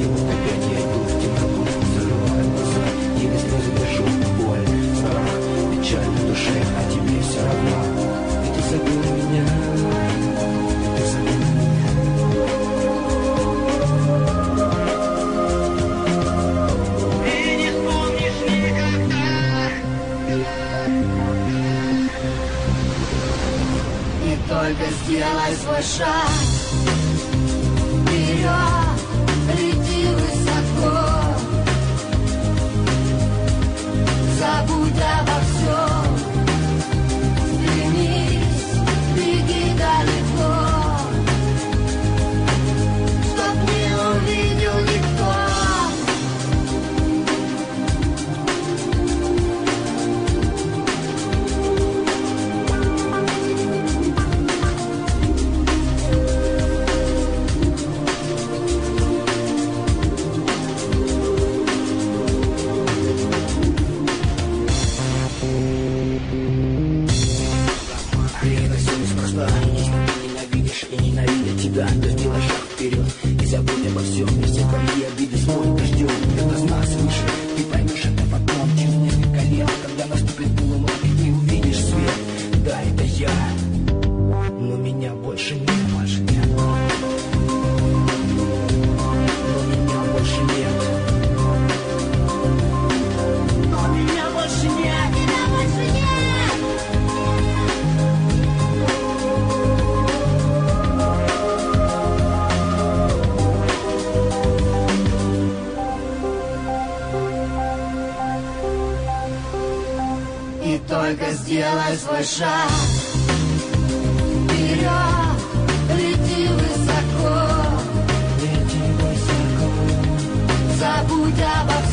вот опять я иду в темноту, закрываю глаза, еле слезы держу, боль, страх, печаль на душе, а тебе все равно. И ты забыла меня, и ты забыла меня. Ты не вспомнишь никогда. И только сделай свой шаг вперед, лети высоко, забудь обо всем, стремись, беги далеко, чтоб не увидел никто. Если ты ненавидишь и ненавидят тебя, то сделай шаг вперед и забудь обо всем. И все твои обиды смоет дождем. Кто-то с нас выше, ты поймешь это потом, через несколько лет, когда наступит полумрак и ты увидишь свет. Да, это я, но меня больше нет, больше нет. Но меня больше нет. Но меня больше нет. Тебя больше нет. И только сделай свой шаг вперед, лети высоко, Лети высоко. забудь обо